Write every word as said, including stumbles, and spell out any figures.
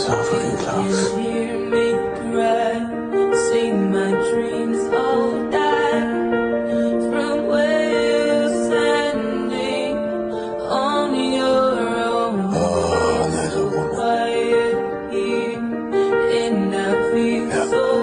So fucking close. Hear me cry, see my dreams all die. From where you're standing on your own. Oh, little woman. Quiet here, and I feel Yeah. so